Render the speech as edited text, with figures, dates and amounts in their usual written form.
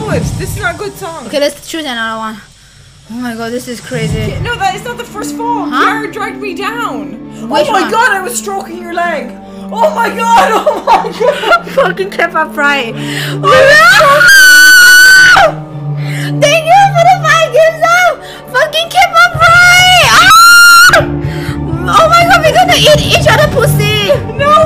good. This is not a good song. Okay, let's choose another one. Oh my god, this is crazy. No, that is not the first fall. Huh? Kiara dragged me down. Which oh my one? god, I was stroking your leg. Oh my god, oh my god. Fucking Keppa Fry. Thank you for the 5 gifts up. Fucking Keppa Fry. Oh my god, we're gonna eat each other pussy. No,